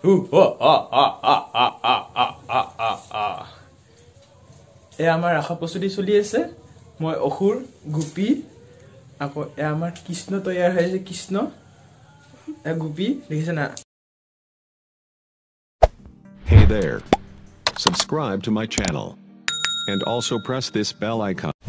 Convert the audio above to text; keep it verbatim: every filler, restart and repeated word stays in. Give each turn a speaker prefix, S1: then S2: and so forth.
S1: এয়া আমাৰ ৰাসা প্ৰস্তুতি চলি আছে মই অসুৰ গোপী আকৌ এয়া আমাৰ কৃষ্ণ তৈয়াৰ হৈ আছে কৃষ্ণ এ গোপী দেখিছে না
S2: Hey there. Subscribe to my channel and also press this bell icon.